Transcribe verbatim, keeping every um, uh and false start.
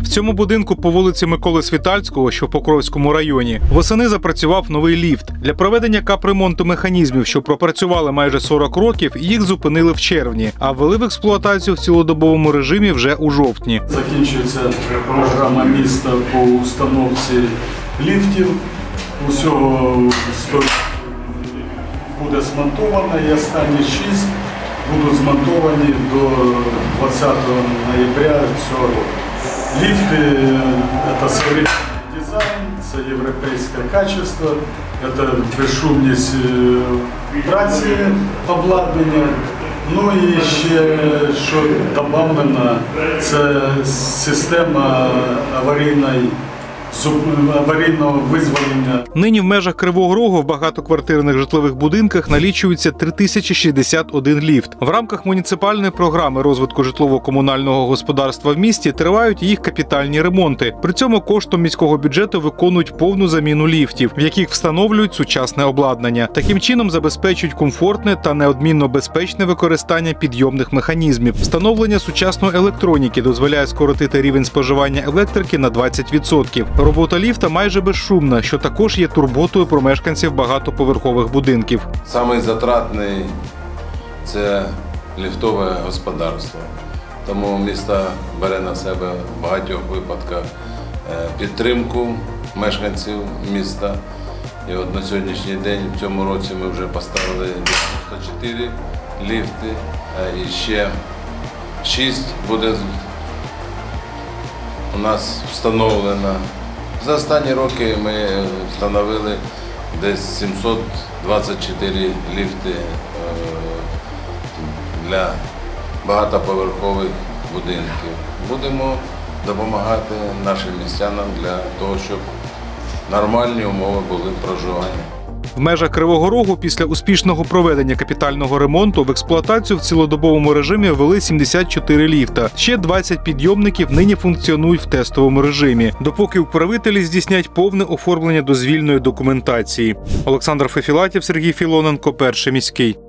В цьому будинку по вулиці Миколи Світальського, що в Покровському районі, восени запрацював новий ліфт. Для проведення капремонту механізмів, що пропрацювали майже сорок років, їх зупинили в червні, а ввели в експлуатацію в цілодобовому режимі вже у жовтні. Закінчується програма міста по установці ліфтів. Усього сто буде змонтовано і останні шість будуть змонтовані до двадцятого ноября цього року. Ліфти – це современний дизайн, це європейське качество, це безшумність праці обладнання. Ну і ще, що додано, це система аварійної аварійного визволення. Нині в межах Кривого Рогу в багатоквартирних житлових будинках налічується три тисячі шістдесят один ліфт. В рамках муніципальної програми розвитку житлово-комунального господарства в місті тривають їх капітальні ремонти. При цьому коштом міського бюджету виконують повну заміну ліфтів, в яких встановлюють сучасне обладнання. Таким чином забезпечують комфортне та неодмінно безпечне використання підйомних механізмів. Встановлення сучасної електроніки дозволяє скоротити рівень споживання електрики на двадцять відсотків. Робота ліфта майже безшумна, що також є турботою про мешканців багатоповерхових будинків. Самий затратний – це ліфтове господарство. Тому місто бере на себе в багатьох випадках підтримку мешканців міста. І от на сьогоднішній день, в цьому році, ми вже поставили дев'яносто чотири ліфти, і ще шість буде у нас встановлено. За останні роки ми встановили десь сімсот двадцять чотири ліфти для багатоповерхових будинків. Будемо допомагати нашим містянам для того, щоб нормальні умови були проживання. В межах Кривого Рогу після успішного проведення капітального ремонту в експлуатацію в цілодобовому режимі ввели сімдесят чотири ліфта. Ще двадцять підйомників нині функціонують в тестовому режимі, допоки управителі здійснять повне оформлення дозвільної документації. Олександр Фефілатів, Сергій Філоненко, Перший міський.